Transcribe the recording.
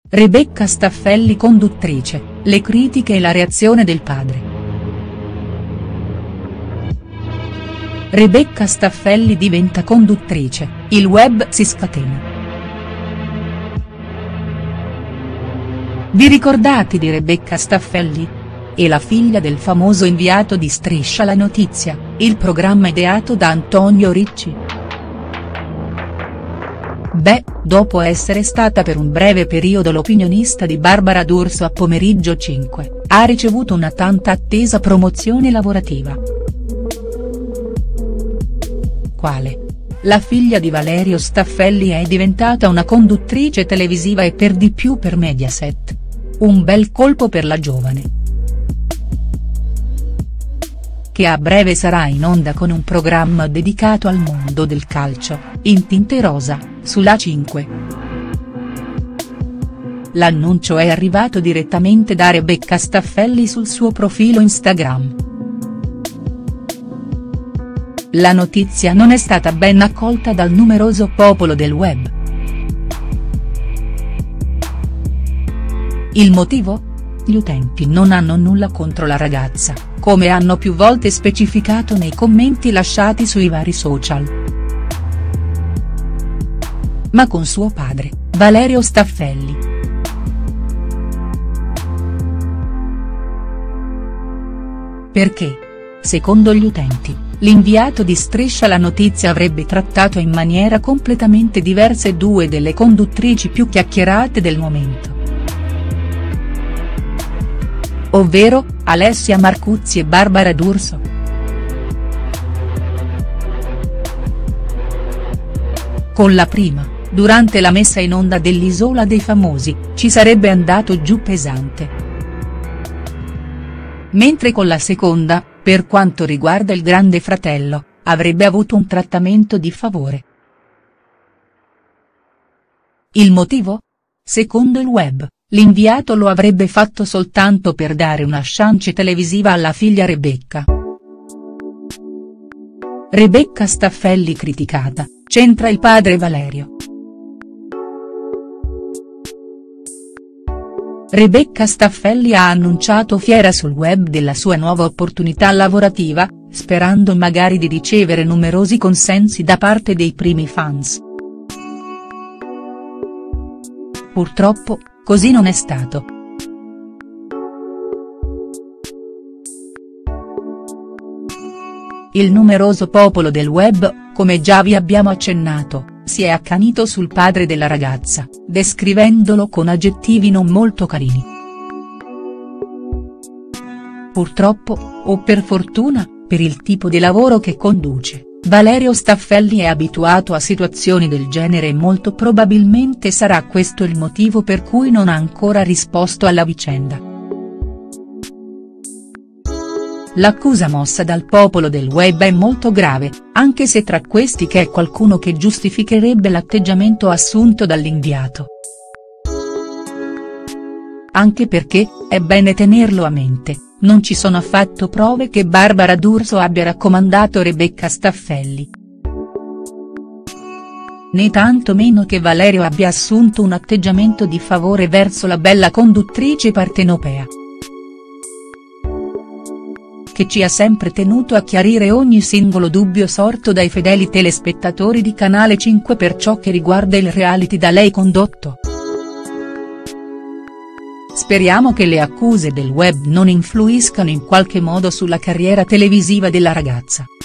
Rebecca Staffelli conduttrice, le critiche e la reazione del padre. Rebecca Staffelli diventa conduttrice, il web si scatena. Vi ricordate di Rebecca Staffelli? È la figlia del famoso inviato di Striscia la Notizia, il programma ideato da Antonio Ricci. Beh, dopo essere stata per un breve periodo l'opinionista di Barbara D'Urso a Pomeriggio 5, ha ricevuto una tanta attesa promozione lavorativa. Quale? La figlia di Valerio Staffelli è diventata una conduttrice televisiva e per di più per Mediaset. Un bel colpo per la giovane, che a breve sarà in onda con un programma dedicato al mondo del calcio, in tinte rosa, sulla 5. L'annuncio è arrivato direttamente da Rebecca Staffelli sul suo profilo Instagram. La notizia non è stata ben accolta dal numeroso popolo del web. Il motivo? Gli utenti non hanno nulla contro la ragazza, come hanno più volte specificato nei commenti lasciati sui vari social. Ma con suo padre, Valerio Staffelli. Perché? Secondo gli utenti, l'inviato di Striscia la Notizia avrebbe trattato in maniera completamente diversa due delle conduttrici più chiacchierate del momento, ovvero, Alessia Marcuzzi e Barbara D'Urso. Con la prima, durante la messa in onda dell'Isola dei Famosi, ci sarebbe andato giù pesante. Mentre con la seconda, per quanto riguarda il Grande Fratello, avrebbe avuto un trattamento di favore. Il motivo? Secondo il web, l'inviato lo avrebbe fatto soltanto per dare una chance televisiva alla figlia Rebecca. Rebecca Staffelli criticata, c'entra il padre Valerio. Rebecca Staffelli ha annunciato fiera sul web della sua nuova opportunità lavorativa, sperando magari di ricevere numerosi consensi da parte dei primi fans. Purtroppo, così non è stato. Il numeroso popolo del web, come già vi abbiamo accennato, si è accanito sul padre della ragazza, descrivendolo con aggettivi non molto carini. Purtroppo, o per fortuna, per il tipo di lavoro che conduce, Valerio Staffelli è abituato a situazioni del genere e molto probabilmente sarà questo il motivo per cui non ha ancora risposto alla vicenda. L'accusa mossa dal popolo del web è molto grave, anche se tra questi c'è qualcuno che giustificherebbe l'atteggiamento assunto dall'inviato. Anche perché, è bene tenerlo a mente, non ci sono affatto prove che Barbara D'Urso abbia raccomandato Rebecca Staffelli, né tanto meno che Valerio abbia assunto un atteggiamento di favore verso la bella conduttrice partenopea, che ci ha sempre tenuto a chiarire ogni singolo dubbio sorto dai fedeli telespettatori di Canale 5 per ciò che riguarda il reality da lei condotto. Speriamo che le accuse del web non influiscano in qualche modo sulla carriera televisiva della ragazza.